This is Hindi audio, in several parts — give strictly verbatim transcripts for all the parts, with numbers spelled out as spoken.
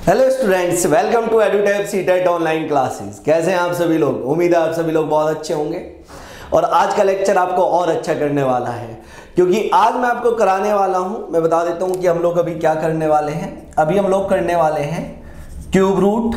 Hello students, welcome to EduTap CTET online classes. कैसे हैं आप सभी लोग? उम्मीद है आप सभी लोग बहुत अच्छे होंगे और आज का लेक्चर आपको और अच्छा करने वाला है, क्योंकि आज मैं आपको कराने वाला हूं। मैं बता देता हूं कि हम लोग अभी क्या करने वाले हैं। अभी हम लोग करने वाले हैं cube root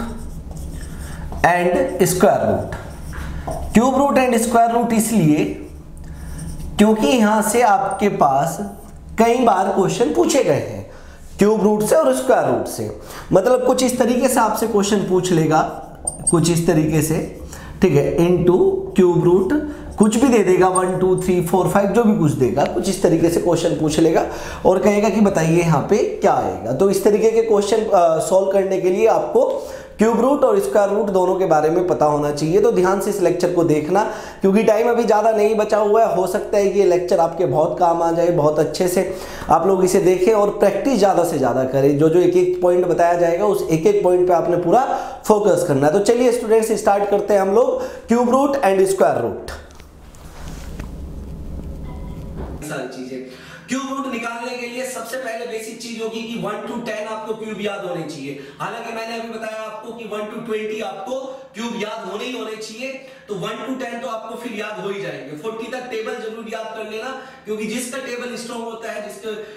and square root. Cube root and square root इसलिए क्योंकि यहां से आपके पास कई बार क्वेश्चन पूछे गए हैं क्यूब रूट से और स्क्वायर रूट से। मतलब कुछ इस तरीके से आपसे क्वेश्चन पूछ लेगा, कुछ इस तरीके से, ठीक है, इनटू क्यूब रूट कुछ भी दे देगा, one two three four five जो भी कुछ देगा, कुछ इस तरीके से क्वेश्चन पूछ लेगा और कहेगा कि बताइए यहाँ पे क्या आएगा। तो इस तरीके के क्वेश्चन सॉल्व करने के लिए आपको क्यूब रूट और स्क्वायर रूट दोनों के बारे में पता होना चाहिए। तो ध्यान से इस लेक्चर को देखना, क्योंकि टाइम अभी ज़्यादा नहीं बचा हुआ है। हो सकता है कि ये लेक्चर आपके बहुत काम आ जाए, बहुत अच्छे से आप लोग इसे देखें और प्रैक्टिस ज़्यादा से ज़्यादा करें। जो जो एक एक पॉइंट बताया जाएगा उस एक एक पॉइंट पे आपने पूरा फोकस करना है। तो चलिए स्टूडेंट्स, स्टार्ट करते हैं हम लोग cube root and square root. सारी चीजें क्यूब रूट निकालने के लिए सबसे पहले बेसिक चीज होगी कि वन टू टेन आपको क्यूब याद होने चाहिए। हालांकि मैंने अभी बताया आपको कि वन टू ट्वेंटी आपको क्यूब याद होने ही होने चाहिए, तो वन टू टेन तो आपको फिर याद हो ही जाएंगे। फोर्टी तक टेबल जरूर याद कर लेना, क्योंकि जिसका टेबल स्ट्रॉन्ग होता है,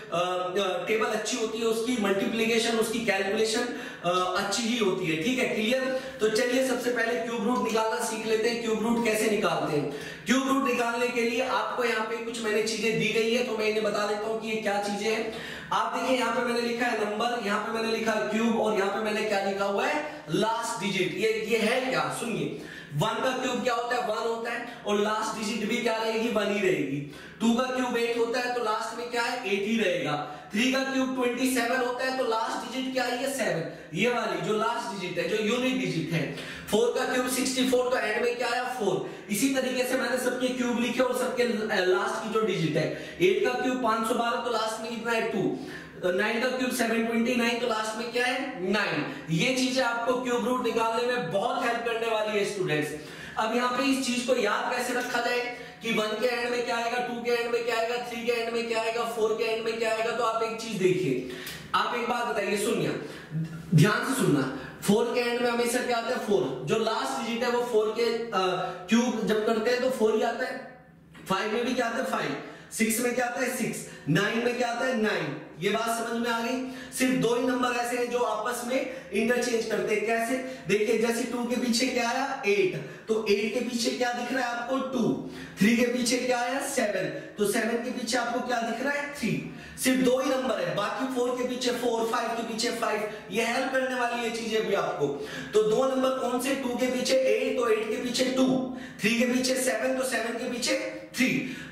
जिसका टेबल अच्छी होती है, उसकी मल्टीप्लीकेशन, उसकी कैलकुलेशन अच्छी ही होती है। ठीक है, क्लियर? तो चलिए सबसे पहले क्यूब रूट निकालना सीख लेते हैं। क्यूब रूट कैसे निकालते हैं? क्यूब रूट निकालने के लिए आपको यहाँ पे कुछ मैंने चीजें दी गई है, तो मैं इन्हें बता देता हूँ कि ये क्या चीजें हैं। आप देखिए यहाँ पे मैंने लिखा है नंबर, यहाँ पे मैंने लिखा है क्यूब और यहाँ पे मैंने क्या लिखा हुआ है? Last digit. ये ये है क्या? सुनिए, वन का क्यूब क्या होता है? वन होता है और लास्ट डिजिट भी क्या रहेगी? वन ही रहेगी। टू का क्यूब एट होता है तो लास्ट में क्या है? एट ही रहेगा। थ्री का क्यूब ट्वेंटी सेवन होता है तो लास्ट डिजिट क्या है? सेवन, ये वाली जो लास्ट डिजिट है, जो यूनिक डिजिट है। फोर का क्यूब सिक्सटी फोर तो एंड में क्या है? फोर। इसी तरीके से मैंने सबके क्यूब लिखे और सबके लास्ट की जो डिजिट है। एट का क्यूब पाँच सौ बारह तो लास्ट में कितना है? टू। नाइन का क्यूब सेवन ट्वेंटी नाइन तो लास्ट में क्या है? नाइन। ये चीजें आपको क्यूब रूट निकालने में बहुत हेल्प करने वाली है स्टूडेंट्स। अब यहाँ पे इस चीज को याद कैसे रखा जाए कि वन के एंड में क्या आएगा, टू के एंड में क्या आएगा, थ्री के एंड में क्या आएगा, फोर के एंड में क्या आएगा। तो आप एक चीज देखिए, आप एक बात बताइए, सुनिए, ध्यान से सुनना। फोर के एंड में हमेशा क्या आता है? फोर। जो लास्ट डिजिट है वो फोर के क्यूब जब करते हैं तो फोर ही आता है। फाइव में भी क्या आता है? फाइव। सिक्स में क्या आता है? सिक्स। नाइन में क्या आता है? नाइन। ये बात समझ में आ गई? सिर्फ दो ही नंबर ऐसे हैं जो आपस में इंटरचेंज करते हैं। कैसे? देखिए, जैसे टू के पीछे क्या आया? एट, तो एट के पीछे क्या दिख रहा है आपको? टू। थ्री के पीछे क्या आया? सेवन, तो सेवन के पीछे आपको क्या दिख रहा है? थ्री। सिर्फ दो ही नंबर है, बाकी फोर के पीछे फोर, फाइव के पीछे फाइव। ये हेल्प करने वाली है चीजें भी आपको। तो दो नंबर कौन से? टू के पीछे एट तो एट के पीछे टू, थ्री के पीछे सेवन तो सेवन के पीछे थ्री।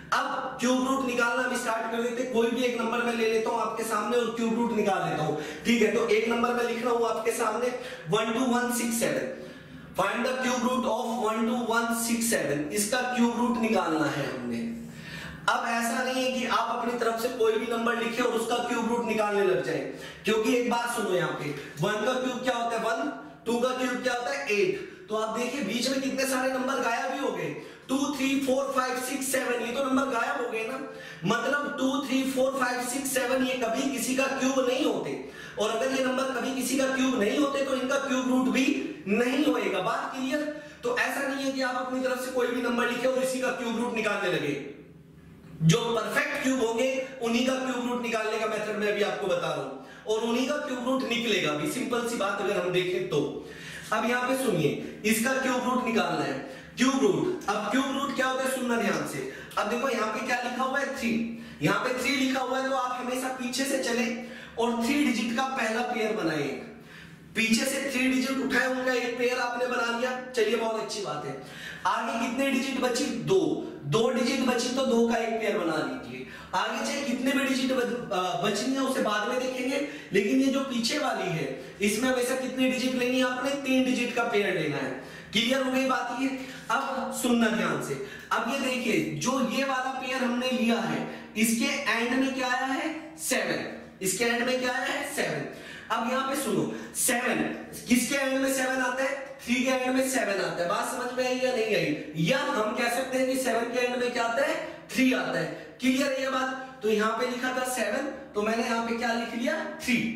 अब क्यूब रूट निकालना हम स्टार्ट कर लेते हैं। कोई भी एक नंबर मैं ले लेता हूं आपके सामने और क्यूब रूट निकाल लेता हूं। ठीक है, तो एक नंबर मैं लिख रहा हूं आपके सामने one two one six seven. Find the cube root of one two one six seven. इसका क्यूब रूट निकालना है हमने। अब ऐसा नहीं है कि आप अपनी तरफ से कोई भी नंबर लिखे और उसका क्यूब रूट निकालने लग जाए, क्योंकि एक बात सुनो, यहाँ पे वन का क्यूब क्या होता है? वन। टू का क्यूब क्या होता है? एट। तो आप देखिए बीच में कितने सारे नंबर गायब ही हो गए। Two, three, four, five, six, seven, ये तो नंबर गायब हो गए ना। मतलब two, three, four, five, six, seven ये कभी किसी का क्यूब नहीं होते, और अगर ये नंबर कभी किसी का क्यूब नहीं होते तो इनका क्यूब रूट भी नहीं होएगा। बात क्लियर? तो ऐसा नहीं है कि आप अपनी तरफ से कोई भी नंबर लिखे और इसी का क्यूब रूट निकालने लगे। जो परफेक्ट क्यूब होंगे उन्हीं का क्यूब रूट निकालने का मेथड मैं भी आपको बता रहा हूं, और उन्हीं का क्यूब रूट निकलेगा भी। सिंपल सी बात अगर हम देखें तो। अब यहाँ पे सुनिए, इसका क्यूब रूट निकालना है। क्यूब रूट, अब क्यूब रूट क्या होता है सुनना ध्यान से। अब देखो यहाँ पे क्या लिखा हुआ है? थ्री। यहाँ पे थ्री लिखा हुआ है तो आप हमेशा पीछे से चले और थ्री डिजिट का पहला पेयर बनाए। पीछे से थ्री डिजिट उठाए, उनका एक पेयर आपने बना लिया। चलिए, बहुत अच्छी बात है। आगे कितने डिजिट बची? दो। दो डिजिट बची तो दो का एक पेयर बना लीजिए। आगे चाहे कितने भी डिजिट बचनी है उसे बाद में देखेंगे, लेकिन ये जो पीछे वाली है इसमें वैसा कितनी डिजिट लेनी है आपने? तीन डिजिट का पेयर लेना है। क्लियर हो गई बात ये? अब सुनना ध्यान से। अब ये देखिए, जो ये वाला पेयर हमने लिया है इसके एंड में क्या आया है? सेवन। इसके एंड में क्या आया है? सेवन। अब यहाँ पे सुनो, सेवन किसके एंड में सेवन आता है? थ्री के एंड में सेवन आता है। बात समझ में आई या नहीं आई? या हम कह सकते हैं कि सेवन के एंड में क्या आता है? थ्री आता है। क्लियर है ये बात? तो यहाँ पे लिखा था सेवन, तो मैंने यहाँ पे क्या लिख लिया? थ्री।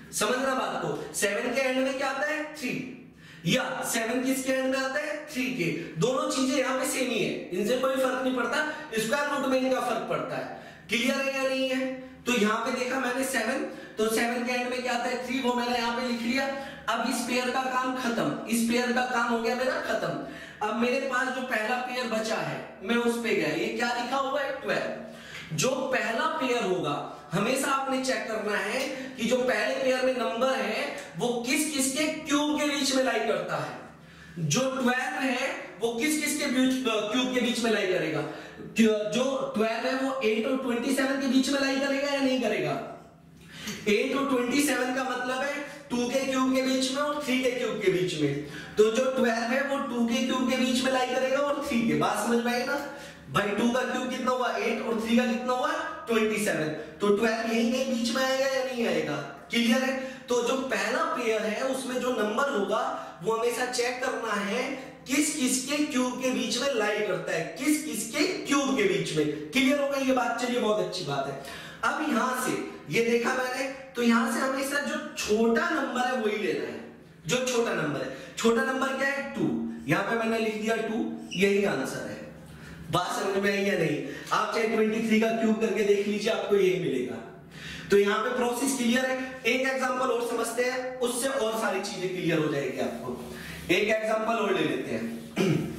समझना बात को, सेवन के एंड में क्या आता है थ्री, या सेवन किसके एंड में आता है थ्री के, दोनों चीजें यहाँ पे सेम ही है, इनसे कोई फर्क नहीं पड़ता, स्क्वायर रूट में इनका फर्क पड़ता है। क्लियर है या नहीं है? तो यहाँ पे देखा मैंने सेवन, तो सेवन के एंड में क्या आता है थ्री, वो मैंने यहाँ पे लिख लिया। अब इस पेयर का काम खत्म, इस पेयर का काम हो गया मेरा खत्म। अब मेरे पास जो पहला पेयर बचा है मैं उस पे गया, ये क्या लिखा हुआ है ट्वेल्व। जो पहला पेयर होगा हमेशा आपने चेक करना है कि जो पहले पेयर में नंबर है वो किस किस के क्यूब के बीच में लाई करता है। जो ट्वेल्व है वो किस किस के बीच क्यूब के बीच में लाई करेगा, जो ट्वेल्व है वो एट और ट्वेंटी सेवन के बीच में लाई करेगा या नहीं करेगा। एट और ट्वेंटी सेवन का मतलब है टू के क्यूब के बीच में और थ्री के क्यूब के बीच में, तो जो ट्वेल्व है वो टू के क्यूब के बीच में लाई करेगा और थ्री के। बात समझ में आई ना भाई, टू का क्यूब कितना हुआ एट और थ्री का कितना हुआ ट्वेंटी सेवन, तो ट्वेल्व यही कहीं बीच में आएगा या नहीं आएगा। क्लियर है? तो जो पहला पेयर है उसमें जो नंबर होगा वो हमेशा चेक करना है किस किसके क्यूब के बीच में लाई करता है, किस किसके क्यूब के बीच में। क्लियर हो गई ये बात? चलिए बहुत अच्छी बात है। अब यहां से ये देखा मैंने, तो यहां से हमेशा जो छोटा नंबर है वही लेना है, जो छोटा नंबर है। छोटा नंबर क्या है टू, यहां पे मैंने लिख दिया टू, यही आंसर है। बात समझ में आई या नहीं? आप चाहे तेईस का क्यूब करके देख लीजिए, आपको यही मिलेगा। तो यहाँ पे प्रोसेस क्लियर है। एक एग्जांपल और समझते हैं, उससे और सारी चीजें क्लियर हो जाएगी आपको। एक एग्जांपल और ले लेते हैं।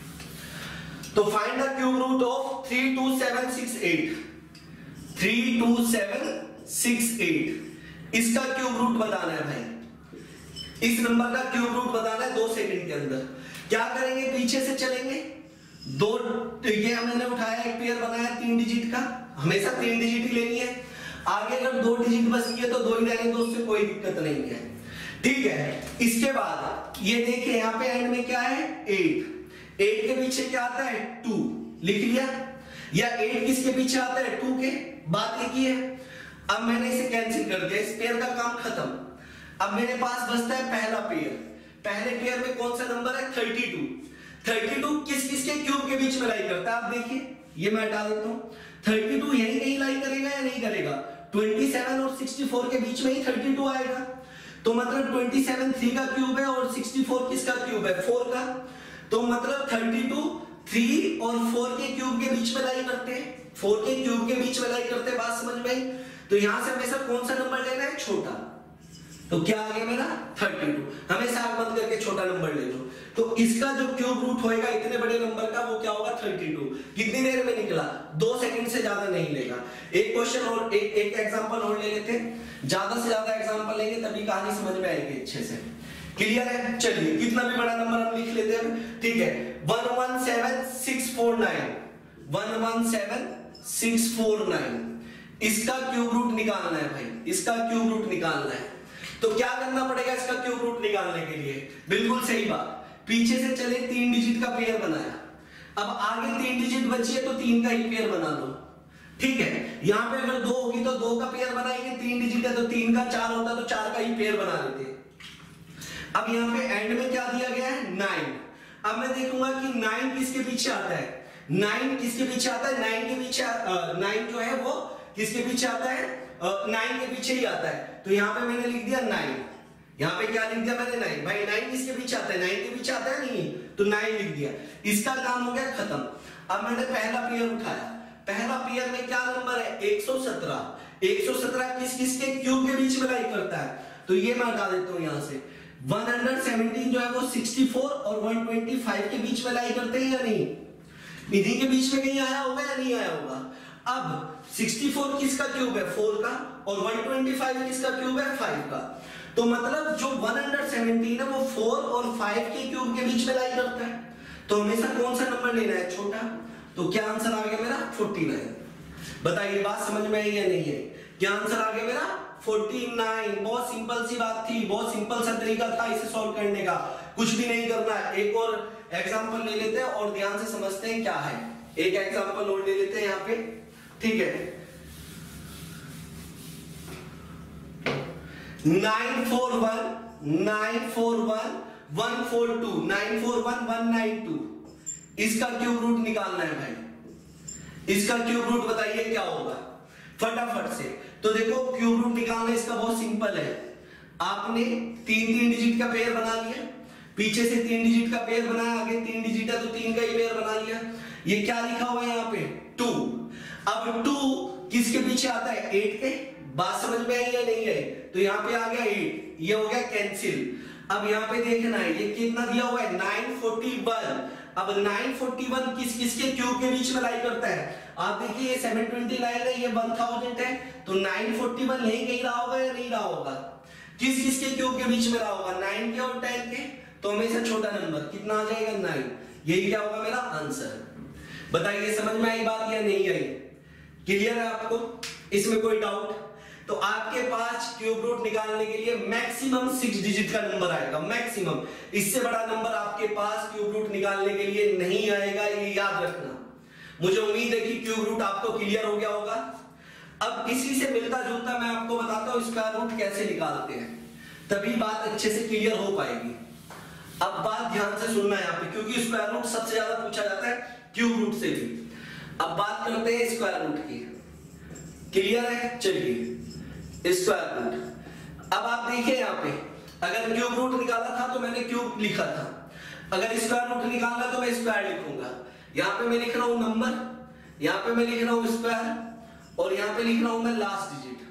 तो find the cube root of three two seven six eight, three two seven six eight, इसका क्यूब रूट बताना है भाई। इस नंबर का क्यूब रूट बताना है दो सेकंड के अंदर। क्या करेंगे, पीछे से चलेंगे, दो ये हमने उठाया, एक पेयर बनाया तीन डिजिट का, हमेशा तीन डिजिट ही लेनी है। आगे अगर दो डिजिट बच गई तो दो ही रहेंगे, तो उससे कोई दिक्कत नहीं है। ठीक है, इसके बाद ये देखिए यहाँ पे एंड में क्या है एट, एट के पीछे क्या आता है टू, लिख लिया। या एट किसके पीछे आता है टू के, बात लिखी है। अब मैंने इसे कैंसिल कर दिया, इस पेयर का काम खत्म। अब मेरे पास बचता है पहला पेयर। पहले पेयर में कौन सा नंबर है थर्टी टू, थर्टी टू किस किस के क्यूब के बीच में लाई करता है। आप देखिए, ये मैं हटा देता हूं, थर्टी टू यही कहीं लाई करेगा या नहीं करेगा, सत्ताईस और चौंसठ के बीच में ही थर्टी टू आएगा। तो मतलब सत्ताईस थ्री का क्यूब है और चौंसठ किसका क्यूब है फोर का, तो मतलब थर्टी टू थ्री और फोर के क्यूब के बीच में लाई करते हैं, फोर के क्यूब के बीच में लाई करते हैं। बात समझ में आई? तो यहां से हमेशा कौन सा नंबर लेना है छोटा, तो क्या आ गया मेरा थर्टी टू, हमेशा आप बंद करके छोटा नंबर ले लो। तो इसका जो क्यूब रूट होएगा इतने बड़े नंबर का वो क्या होगा थर्टी टू। कितनी देर में निकला, दो सेकंड से ज्यादा नहीं लेगा। एक क्वेश्चन और एक एक एग्जांपल और ले लेते हैं, ज्यादा से ज्यादा एग्जांपल लेंगे तभी कहानी समझ में आएगी अच्छे से। क्लियर है? चलिए कितना भी बड़ा नंबर हम लिख लेते हैं। ठीक है, one one seven six four nine, one one seven six four nine, इसका क्यूब रूट निकालना है भाई, इसका क्यूब रूट निकालना है। तो क्या करना पड़ेगा इसका क्यूब रूट निकालने के लिए? बिल्कुल सही बात, पीछे से चले तीन डिजिट का पेयर बनाया, अब आगे तीन डिजिट बची है तो तीन का ही पेयर बना दो। ठीक है, यहां पे अगर दो होगी तो दो का पेयर बनाएंगे, तीन डिजिट है तो तीन का, चार होता तो चार का ही पेयर बना लेते। अब यहाँ पे एंड में क्या दिया गया है नाइन। अब मैं देखूंगा कि नाइन किसके पीछे आता है, नाइन किसके पीछे आता है, नाइन के पीछे नाइन जो है वो किसके पीछे आता है, नाइन के पीछे ही आता है। तो यहाँ पे मैंने लिख दिया नाइन, यहाँ पे क्या लिख दिया मैंने नाइन। भाई नाइन किसके पीछे आता है, नाइन के पीछे आता है नहीं, तो नाइन लिख दिया, इसका काम हो गया खत्म। अब मैंने पहला पेयर उठाया, पहला पेयर में क्या नंबर है एक सौ सत्रह, एक सौ सत्रह किस किस के क्यूब के बीच में लाई करता है, तो ये मैं हटा देता हूं यहां से। एक सौ सत्रह जो है वो चौंसठ और एक सौ पच्चीस के बीच में लाई करते हैं या नहीं, इन्हीं के बीच में कहीं आया होगा या नहीं आया होगा। अब चौंसठ किसका क्यूब है फोर का, और एक सौ पच्चीस किसका क्यूब है फाइव का, तो मतलब जो एक सौ सत्रह है वो फोर और फाइव के क्यूब के बीच में लाई करता है। तो हमेशा कौन सा नंबर लेना है छोटा, तो क्या आंसर आ गया मेरा उनचास। बताइए बात समझ में आई या नहीं है, क्या आंसर आ गया मेरा उनचास। बहुत सिंपल सी बात थी, बहुत सिंपल सा तरीका था इसे सॉल्व करने का, कुछ भी नहीं करना है। एक और एग्जांपल ले लेते हैं और ध्यान से समझते हैं क्या है। एक एग्जांपल और ले लेते हैं यहाँ पे, ठीक है। Nine four one nine four one one four two nine four one one nine two, इसका क्यूब रूट निकालना है भाई। इसका क्यूब रूट बताइए क्या होगा फटाफट से। तो देखो क्यूब रूट निकालना इसका बहुत सिंपल है। आपने तीन तीन डिजिट का पेयर बना लिया, पीछे से तीन डिजिट का पेयर बनाया, आगे तीन डिजिट है तो तीन का ही पेयर बना लिया। ये क्या लिखा हुआ है यहाँ पे टू। अब टू किसके पीछे आता है एट के, बात समझ में आई या नहीं आई? तो यहाँ पे आ गया एट, ये हो गया कैंसिल। अब यहाँ पे देखना है ये कितना दिया हुआ है नाइन फोर्टी वन। अब नाइन फोर्टी वन किस किस के क्यूब के बीच में लाई करता है? आप देखिए ये सेवन ट्वेंटी नाइन है, ये वन थाउजेंड है, तो नाइन फोर्टी वन यही कहीं रहा होगा या नहीं रहा होगा? किस किस के क्यूब के बीच में रहा होगा? नाइन के और टेन के, तो हमेशा छोटा नंबर कितना आ जाएगा नाइन। यही क्या होगा मेरा आंसर। बताइए समझ में आई बात या नहीं आई? क्लियर है आपको? इसमें कोई डाउट? तो आपके पास क्यूब रूट निकालने के लिए मैक्सिमम सिक्स डिजिट का नंबर आएगा, मैक्सिमम। इससे बड़ा नंबर आपके पास क्यूब रूट निकालने के लिए नहीं आएगा, ये याद रखना। मुझे उम्मीद है कि क्यूब रूट आपको क्लियर हो गया होगा। अब इसी से मिलता जुलता मैं आपको बताता हूं स्क्वायर रूट कैसे निकालते हैं, तभी बात अच्छे से क्लियर हो पाएगी। अब बात ध्यान से सुनना है यहाँ पे, क्योंकि स्क्वायर रूट सबसे ज्यादा पूछा जाता है क्यूब रूट से भी। अब बात करते हैं स्क्वायर रूट की। क्लियर है? चलिए स्क्वायर रूट। अब आप देखिए यहाँ पे अगर क्यूब रूट निकाला था तो मैंने क्यूब लिखा था, अगर स्क्वायर रूट निकालना तो मैं स्क्वायर लिखूंगा। यहाँ पे मैं लिख रहा हूं नंबर, यहाँ पे मैं लिख रहा हूं स्क्वायर, और यहाँ पे लिख रहा हूं मैं लास्ट डिजिट।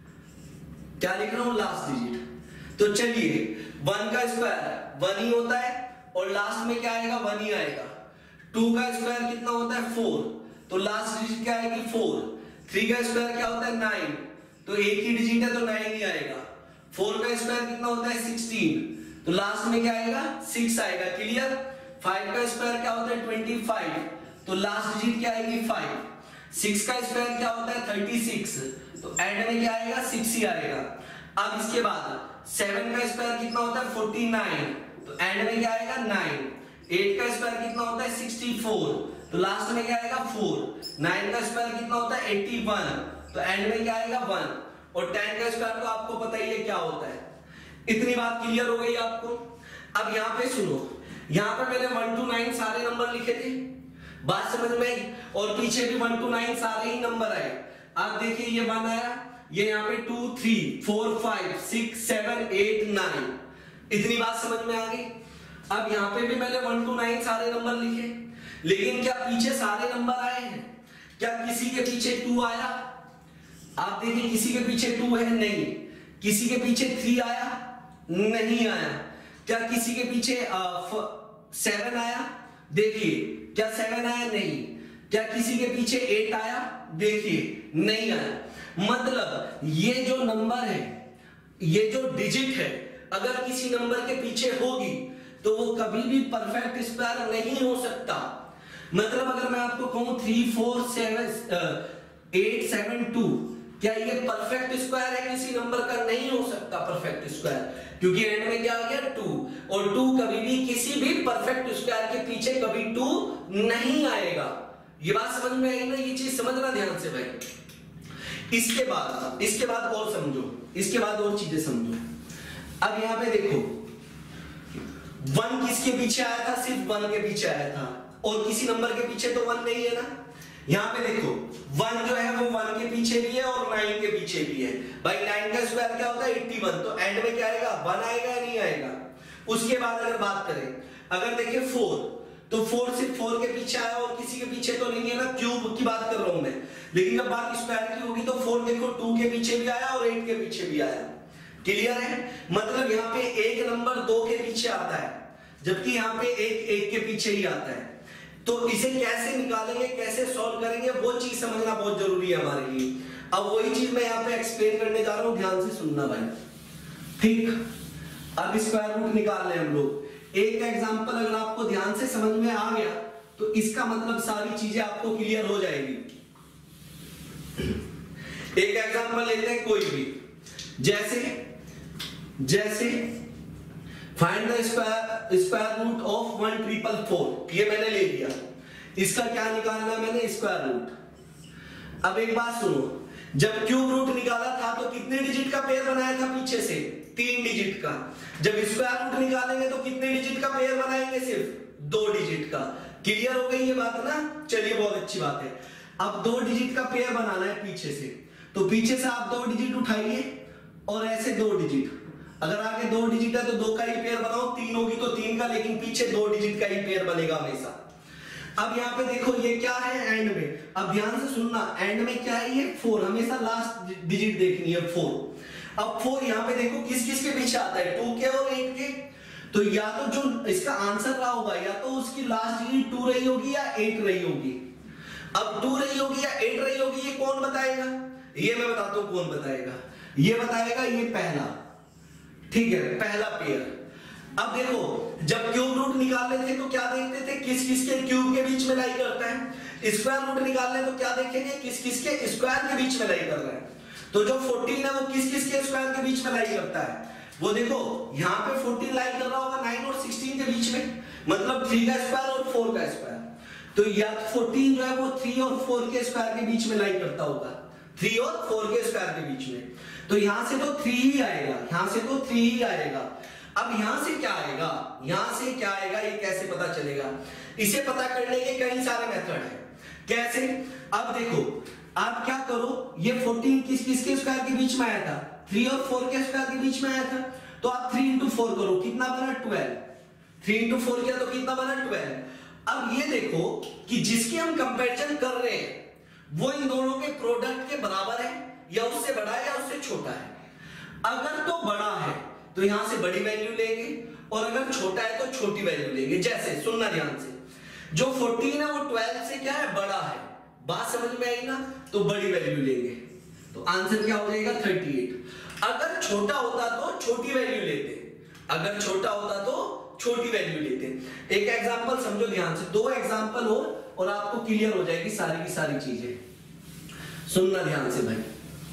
क्या लिख रहा हूं? Last digit. तो चलिए वन का स्क्वायर वन ही होता है, और लास्ट में क्या आएगा? वन ही आएगा। टू का स्क्वायर कितना होता है? फोर, तो लास्ट डिजिट क्या आएगी? फोर। थ्री का स्क्वायर क्या होता है? नाइन, तो एक ही डिजिट है तो नाइन ही आएगा। फोर का स्क्वायर कितना होता है? सिक्सटीन, तो लास्ट में क्या आएगा? सिक्स आएगा। क्लियर? फाइव का स्क्वायर क्या होता है? ट्वेंटी फाइव, तो लास्ट डिजिट क्या आएगी? फाइव। सिक्स का स्क्वायर क्या होता है? थर्टी सिक्स, तो एंड में क्या आएगा? सिक्स ही आएगा। अब इसके बाद सेवन का स्क्वायर कितना होता है? फोर्टी नाइन, तो एंड में क्या आएगा? नाइन। एट का स्क्वायर कितना होता है? सिक्सटी फोर, तो लास्ट में क्या आएगा? फोर। नाइन का स्क्वायर कितना होता है? एटी वन, तो एंड में क्या आएगा? वन। और टेन का स्क्वायर तो आपको पता ही है क्या होता है। इतनी बात क्लियर हो गई आपको? अब यहाँ पे सुनो, यहाँ पे मैंने वन टू नाइन सारे नंबर लिखे थे, बात समझ में आई? और पीछे भी वन टू नाइन सारे ही नंबर आए। आप देखिए ये वन आया, ये यहाँ पे two three four five six seven eight nine, इतनी बात समझ में आ गई? अब यहाँ पे भी मैंने वन टू नाइन सारे नंबर लिखे, लेकिन क्या पीछे सारे नंबर आए हैं? क्या किसी के पीछे टू आया? आप देखिए किसी के पीछे टू है? नहीं। किसी के पीछे थ्री आया? नहीं आया। क्या किसी के पीछे सेवन आया? देखिए क्या सेवन आया? नहीं। क्या किसी के पीछे एट आया? देखिए नहीं आया। मतलब ये जो नंबर है, ये जो डिजिट है, अगर किसी नंबर के पीछे होगी तो वो कभी भी परफेक्ट स्क्वायर नहीं हो सकता। मतलब अगर मैं आपको कहूं three four seven eight seven two, क्या ये परफेक्ट स्क्वायर है किसी नंबर का? नहीं हो सकता परफेक्ट स्क्वायर, क्योंकि एंड में क्या आ गया? टू, और टू कभी भी किसी भी परफेक्ट स्क्वायर के पीछे कभी टू नहीं आएगा। ये बात समझ में आई ना? ये चीज समझना ध्यान से भाई। इसके बाद इसके बाद और समझो, इसके बाद और चीजें समझो। अब यहाँ पे देखो वन किसके पीछे आया था? सिर्फ वन के पीछे आया था, और किसी नंबर के पीछे तो वन नहीं है ना। यहाँ पे देखो वन जो है वो वन के पीछे भी है और नाइन के पीछे भी है। भाई नाइन का स्क्वायर क्या होता है? एटी वन, तो एंड में क्या आएगा? वन आएगा या नहीं आएगा? उसके बाद अगर बात करें, अगर देखें फोर, तो फोर सिर्फ फोर के पीछे आया और किसी के पीछे तो नहीं है ना, क्यूब की बात कर रहा हूं मैं। लेकिन जब बात स्क्वायर की होगी तो फोर देखो टू के पीछे भी आया और एट के पीछे भी आया। क्लियर है? मतलब यहाँ पे एक नंबर दो के पीछे आता है, जबकि यहाँ पे एक एक के पीछे ही आता है। तो इसे कैसे निकालेंगे, कैसे सॉल्व करेंगे, वो चीज समझना बहुत जरूरी है हमारे लिए। अब वही चीज मैं यहाँ पे एक्सप्लेन करने जा रहा हूँ, ध्यान से सुनना भाई। ठीक, अब स्क्वायर रूट निकाल रहे हैं हम लोग। एक एग्जांपल अगर आपको ध्यान से समझ में आ गया तो इसका मतलब सारी चीजें आपको क्लियर हो जाएगी। एक एग्जांपल लेते हैं कोई भी, जैसे जैसे find the square square root of one triple four, ये मैंने ले लिया। इसका क्या निकालना मैंने? Square root. अब एक बात सुनो, जब क्यूब रूट निकाला था तो कितने डिजिट का पेयर बनाया था? पीछे से तीन डिजिट का। जब स्क्वायर रूट निकालेंगे तो कितने डिजिट का पेयर बनाएंगे? सिर्फ दो डिजिट का। क्लियर हो गई ये बात ना? चलिए बहुत अच्छी बात है। अब दो डिजिट का पेयर बनाना है पीछे से, तो पीछे से आप दो डिजिट उठाइए और ऐसे दो डिजिट। अगर आगे दो डिजिट है तो दो का ही पेयर बनाओ, तीन होगी तो तीन का, लेकिन पीछे दो डिजिट का ही पेयर बनेगा हमेशा। अब यहाँ पे देखो ये क्या है एंड में, अब ध्यान से सुनना, एंड में क्या है ये फोर, हमेशा लास्ट डिजिट देखनी है फोर। अब फोर यहाँ पे देखो किस किस के पीछे आता है, टू के और एट के, तो या तो जो इसका आंसर रहा होगा या तो उसकी लास्ट डिजिट टू रही होगी या एट रही होगी। अब टू रही होगी या एट रही होगी, ये कौन बताएगा, ये मैं बताता हूं कौन बताएगा, ये बताएगा ये पहला, ठीक है, पहला पेयर। अब देखो जब क्यूब रूट निकालने थे तो क्या देखते थे, किस किस के क्यूब के बीच में लाई करता है। स्क्वायर रूट निकालने तो क्या देखेंगे, किस किस के स्क्वायर के बीच में लाई कर रहा है। तो जो फोर्टीन है वो किस किस के स्क्वायर के बीच में लाई करता है, वो देखो यहाँ पे फोर्टीन लाई कर रहा होगा नाइन और सिक्सटीन के बीच में, मतलब थ्री का स्क्वायर और फोर का स्क्वायर। तो या फोर्टीन जो है वो थ्री और फोर के स्क्वायर के बीच में लाई करता होगा, थ्री और फोर के स्क्वायर के बीच में। तो यहां से तो थ्री ही आएगा, यहां से तो थ्री ही आएगा। अब यहां से क्या आएगा, यहां से क्या आएगा, ये कैसे पता चलेगा, इसे पता करने के कई सारे मेथड हैं। कैसे, अब देखो आप क्या करो, ये फोर्टीन किस किस के स्क्वायर के बीच में आया था, थ्री और फोर के स्क्वायर के बीच में आया था। तो आप थ्री इंटू फोर करो, कितना बना ट्वेल्व, थ्री इंटू फोर किया तो कितना बना ट्वेल्व। अब ये देखो कि जिसकी हम कंपैरिजन कर रहे हैं वो इन दोनों के प्रोडक्ट के बराबर है या उससे बड़ा है या उससे छोटा है। अगर तो बड़ा है तो यहां से बड़ी वैल्यू लेंगे, और अगर छोटा है तो छोटी वैल्यू लेंगे। जैसे सुनना ध्यान से, जो फोर्टीन है वो ट्वेल्व से क्या है, बड़ा है, बात समझ में आई ना, तो बड़ी वैल्यू लेंगे, तो आंसर क्या हो जाएगा थर्टी एट। अगर छोटा होता तो छोटी वैल्यू लेते, अगर छोटा होता तो छोटी वैल्यू लेते। एक एग्जांपल समझो ध्यान से, दो एग्जांपल हो और आपको क्लियर हो जाएगी सारी की सारी चीजें। सुनना ध्यान से भाई,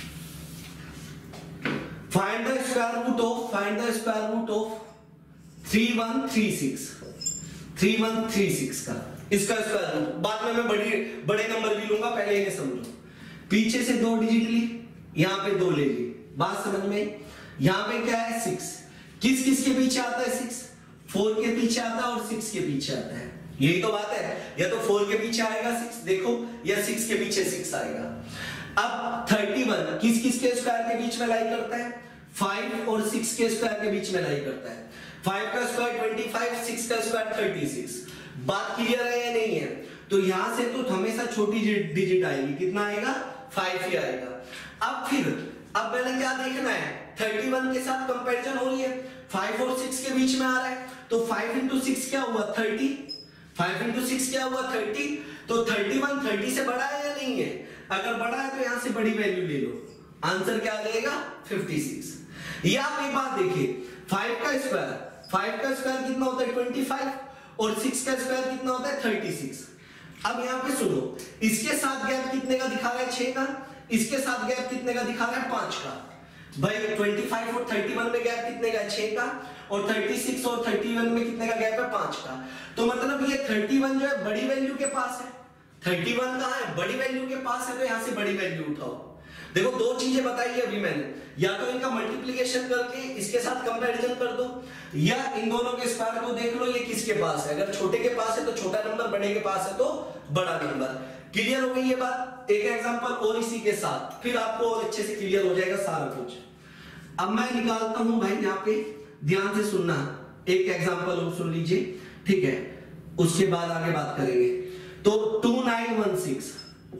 find the square root of find the square root of three one three six, three one three six का इसका स्क्वायर रूट। बाद में मैं बड़ी बड़े नंबर भी लूंगा, पहले इन्हें समझो। पीछे से दो डिजिट ली, यहां पे दो ले ली, बात समझ में। यहां पे क्या है सिक्स, किस किस के पीछे आता है सिक्स, फोर के पीछे आता है और सिक्स के पीछे आता है, यही तो बात है। या तो फोर के पीछे आएगा सिक्स, देखो, या सिक्स के पीछे सिक्स आएगा। अब थर्टी वन किस किस के स्क्वायर के बीच में लाई करता है, फाइव और सिक्स के स्क्वायर के बीच में लाई करता है। फाइव का स्क्वायर ट्वेंटी फाइव, सिक्स का स्क्वायर थर्टी सिक्स। बात क्लियर है या नहीं है। तो यहां से तो हमेशा छोटी डिजिट आएगी, कितना आएगा, फाइव ही आएगा। अब फिर अब मैंने क्या देखना है, थर्टी वन के साथ कंपैरिजन हो रही है, फाइव और सिक्स के बीच में आ रहा है, तो फाइव इंटू सिक्स क्या हुआ थर्टी, फाइव इंटू सिक्स क्या हुआ थर्टी। तो थर्टी वन थर्टी से बड़ा है या नहीं है, अगर बड़ा है तो यहां से बड़ी वैल्यू ले लो, आंसर क्या आ जाएगा फिफ्टी सिक्स। ये आप एक बात देखिए, फाइव का स्क्वायर फाइव का स्क्वायर कितना होता है ट्वेंटी फाइव, और सिक्स का स्क्वायर कितना होता है थर्टी सिक्स। अब यहां पे सुनो, इसके साथ गैप कितने का दिखा रहा है, छह का, इसके साथ गैप कितने का दिखा रहा है, पांच का। भाई पच्चीस और इकतीस में गैप कितने का है, छह का, और छत्तीस और इकतीस में कितने का गैप है, पांच का। तो मतलब ये इकतीस जो है बड़ी वैल्यू के पास है, इकतीस कहां है, बड़ी वैल्यू के पास है, तो यहां से बड़ी वैल्यू उठाओ। देखो दो चीजें बताई है अभी मैंने, या तो इनका मल्टीप्लिकेशन करके इसके साथ कंपैरिजन कर दो, या इन दोनों के स्क्वायर को देख लो ये किसके पास है। अगर छोटे के पास है तो छोटा नंबर, बड़े के पास है तो बड़ा नंबर। क्लियर हो गई ये बात। एक एग्जांपल और इसी के साथ, फिर आपको और अच्छे से क्लियर हो जाएगा सारा कुछ। अब मैं निकालता हूं भाई, यहाँ पे ध्यान से सुनना, एक एग्जांपल और सुन लीजिए, ठीक है, उसके बाद आगे बात करेंगे। तो टू नाइन वन सिक्स,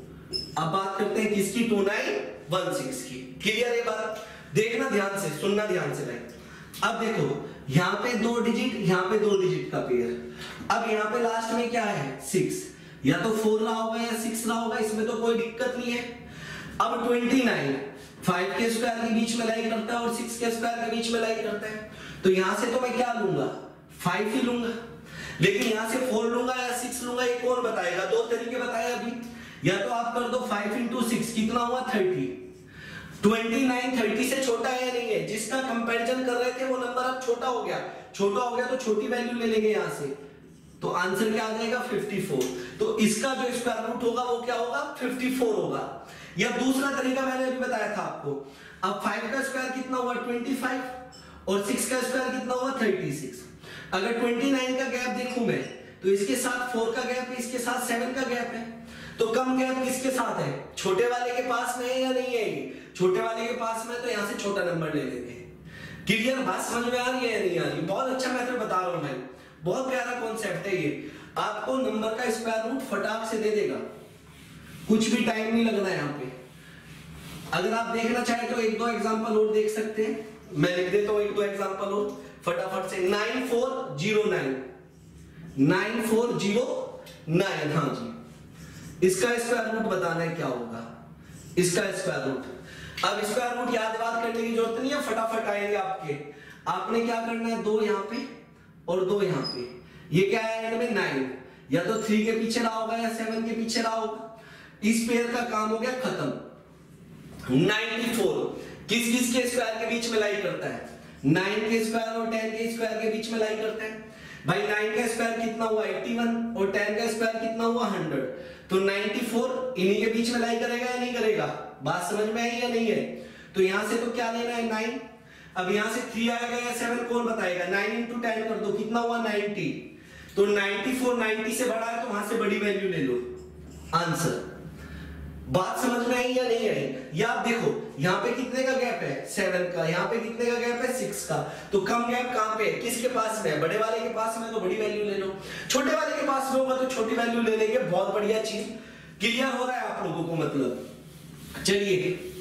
अब बात करते हैं किसकी, टू नाइन वन सिक्स की। क्लियर है बात, देखना ध्यान से, सुनना ध्यान से भाई। अब देखो यहाँ पे दो डिजिट, यहाँ पे दो डिजिट का पेयर। अब यहाँ पे लास्ट में क्या है सिक्स, या तो फोर रहा होगा या सिक्स रहा होगा, इसमें तो कोई दिक्कत नहीं है। अब ट्वेंटी नाइन फाइव के स्क्वायर के बीच में लाई करता है और सिक्स के स्क्वायर के बीच में लाई करता है, तो यहां से तो मैं क्या लूंगा, फाइव ही लूंगा। लेकिन यहां से फोर लूंगा या सिक्स लूंगा, ये कौन बताएगा, दो तरीके बताए अभी। या तो आप कर दो फाइव इंटू सिक्स, कितना हुआ थर्टी। ट्वेंटी नाइन थर्टी से छोटा है या नहीं है, जिसका कंपैरिजन कर रहे थे वो नंबर अब छोटा हो गया, छोटा हो गया तो छोटी वैल्यू ले लेंगे यहां से, तो आंसर क्या आ जाएगा फिफ्टी फोर। तो इसका जो स्क्वायर रूट होगा वो क्या होगा, फिफ्टी फोर होगा। या दूसरा तरीका मैंने अभी बताया था आपको, अब फाइव का स्क्वायर कितना हुआ ट्वेंटी फाइव, और सिक्स का स्क्वायर कितना हुआ थर्टी सिक्स। अगर ट्वेंटी नाइन का गैप देखूं मैं, तो इसके साथ फोर का गैप है, इसके साथ सेवन का गैप है, तो कम गैप किसके साथ है, छोटे वाले के पास में है या नहीं है, छोटे वाले के पास में, तो यहां से छोटा नंबर ले लेंगे। क्लियर? बात समझ में आ रही है या नहीं आ रही? बहुत अच्छा मेथड बता रहा हूं मैं, बहुत प्यारा कॉन्सेप्ट है ये। आपको नंबर का स्क्वायर रूट फटाक से दे देगा, कुछ भी टाइम नहीं लगना है यहाँ पे। अगर आप देखना चाहे तो एक दो एग्जांपल और देख सकते हैं, मैं लिख देता हूं एक दो एग्जांपल और फटाफट से। Nine four zero nine, nine four zero nine, हाँ जी, इसका स्क्वायर रूट बताना है क्या होगा, इसका स्क्वायर रूट। अब स्क्वायर रूट याद बात करने की जरूरत नहीं है, फटाफट आएंगे आपके। आपने क्या करना है, दो यहाँ पे और दो यहाँ पे, ये क्या है एंड में नाइन, या तो थ्री के पीछे रहा होगा या सेवन के पीछे रहा होगा। इस पेयर का काम हो गया खत्म। नाइंटी फोर किस किस के स्क्वायर के बीच में लाई करता है, नाइन के स्क्वायर और टेन के स्क्वायर के बीच में लाई करता है। भाई नाइन का स्क्वायर कितना हुआ इक्यासी और टेन का स्क्वायर कितना हुआ हंड्रेड, तो नाइंटी फोर इन्हीं के बीच में लाई करेगा या नहीं करेगा? बात समझ में आई या नहीं है? तो यहां से तो क्या लेना है नाइन, अब यहां से थ्री आएगा या सेवन कौन बताएगा? नाइन इंटू टेन कर दो, कितना हुआ नाइंटी, तो नाइंटी फोर नाइंटी से बड़ा है तो वहां से बड़ी वैल्यू ले लो, आंसर। बात समझ में आई या नहीं आई? या आप देखो यहाँ पे कितने का गैप है, सेवन का, यहाँ पे कितने का गैप है, सिक्स का, तो कम गैप कहां पे है, किसके पास में है? बड़े वाले के पास में, तो बड़ी वैल्यू ले लो। छोटे वाले के पास में होगा तो छोटी वैल्यू ले लेंगे, बहुत बढ़िया चीज। क्लियर हो रहा है आप लोगों को? मतलब चलिए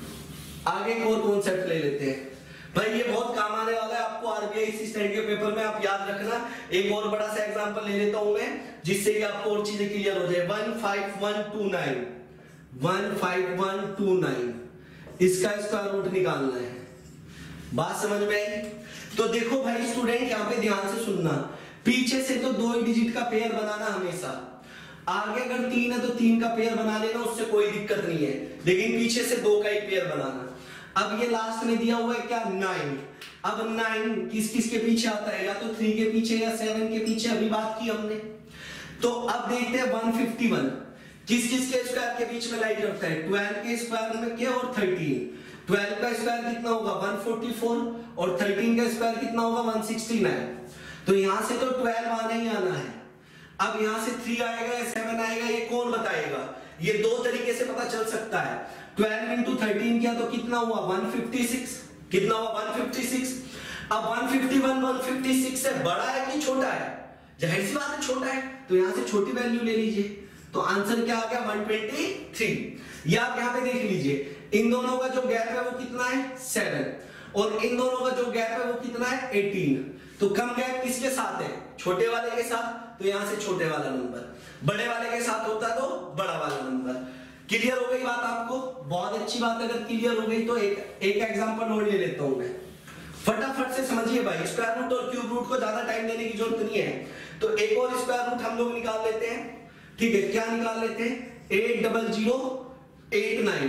आगे एक और कॉन्सेप्ट ले लेते हैं। भाई ये बहुत काम आने वाला है आपको आरबीआई असिस्टेंट के पेपर में, आप याद रखना। एक और बड़ा सा एग्जांपल ले लेता हूं मैं, जिससे कि आपको और चीजें क्लियर हो जाए। One five one to nine, one five one to nine, इसका स्क्वायर रूट निकालना है। बात समझ में आई? तो देखो भाई स्टूडेंट, यहाँ पे ध्यान से सुनना, पीछे से तो दो ही डिजिट का पेयर बनाना हमेशा, आगे अगर तीन है तो तीन का पेयर बना लेना, उससे कोई दिक्कत नहीं है, लेकिन पीछे से दो का ही पेयर बनाना। अब ये लास्ट में दिया हुआ है क्या, नाइन। अब नाइन किस किस के पीछे आता है, या तो थ्री के पीछे या सेवन के पीछे, अभी बात की हमने। तो अब देखते हैं वन फिफ्टी वन किस किस के स्क्वायर के बीच में लाई करता है, ट्वेल्व के स्क्वायर में के और थर्टीन। ट्वेल्व का स्क्वायर कितना होगा, वन फोर्टी फोर, और थर्टीन का स्क्वायर कितना होगा, वन सिक्सटी नाइन। तो यहां से तो ट्वेल्व आना ही आना है। अब यहां से थ्री आएगा या सेवन आएगा, ये कौन बताएगा? ये दो तरीके से पता चल सकता है। ट्वेल्व इंटू थर्टीन किया तो कितना हुआ, वन फिफ्टी सिक्स, कितना हुआ, वन फिफ्टी सिक्स। अब one fifty one one fifty six से बड़ा है कि छोटा है? जाहिर सी बात है छोटा है, तो यहां से छोटी वैल्यू ले लीजिए, तो आंसर क्या आ गया, वन ट्वेंटी थ्री। या आप यहां पे देख लीजिए, इन दोनों का जो गैप है वो कितना है, सेवन, और इन दोनों का जो गैप है वो कितना है, एटीन। तो कम गैप किसके साथ है, छोटे वाले के साथ, तो यहां से छोटे वाला नंबर, बड़े वाले के साथ होता तो बड़ा वाला नंबर। क्लियर हो गई बात आपको? बहुत अच्छी बात। अगर क्लियर हो गई तो एक एक एग्जांपल और ले लेता हूं मैं, फटाफट से समझिए भाई। स्क्वायर रूट और क्यूब रूट को ज्यादा टाइम देने की जरूरत नहीं है, तो एक और स्क्वायर रूट हम लोग निकाल लेते हैं। ठीक है, क्या निकाल लेते हैं, eight double zero eight nine.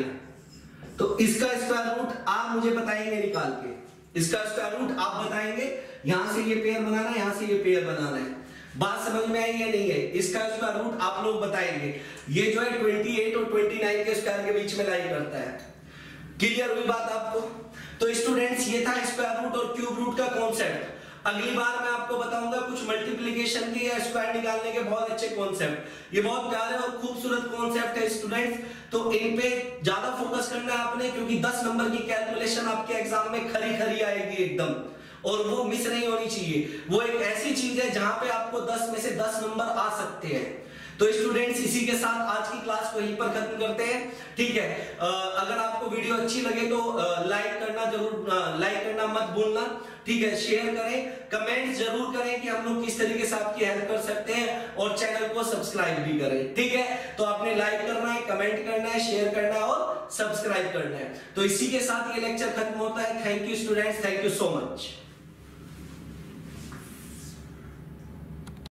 तो इसका स्क्वायर रूट आप मुझे बताएंगे निकाल के, इसका स्क्वायर रूट आप बताएंगे। यहां से ये पेयर बनाना है, यहां से ये पेयर बनाना है। बात समझ में आई या नहीं है? इसका स्क्वायर रूट आप लोग बताएंगे। ये जो है अट्ठाईस और उनतीस के स्क्वायर के बीच में लाई करता है। क्लियर हुई बात आपको? तो स्टूडेंट्स ये था स्क्वायर रूट और क्यूब रूट का कॉन्सेप्ट। अगली बार मैं आपको बताऊंगा कुछ मल्टीप्लिकेशन के या स्क्वायर निकालने के बहुत अच्छे कॉन्सेप्ट। ये बहुत प्यारे और खूबसूरत कॉन्सेप्ट है स्टूडेंट्स, तो इन पे ज्यादा फोकस करना है आपने, क्योंकि दस नंबर की कैलकुलेशन आपके एग्जाम में खरी खरी आएगी एकदम, और वो मिस नहीं होनी चाहिए। वो एक ऐसी चीज है जहां पे आपको दस में से दस नंबर आ सकते हैं। तो स्टूडेंट्स इसी के साथ आज की क्लास को यहीं पर खत्म करते हैं। ठीक है, आ, अगर आपको वीडियो अच्छी लगे तो लाइक करना जरूर, लाइक करना मत भूलना। ठीक है, शेयर करें, कमेंट जरूर करें कि हम लोग किस तरीके से आपकी हेल्प कर सकते हैं, और चैनल को सब्सक्राइब भी करें। ठीक है, तो आपने लाइक करना है, कमेंट करना है, शेयर करना है और सब्सक्राइब करना है। तो इसी के साथ ये लेक्चर खत्म होता है। Thank you students, thank you so much.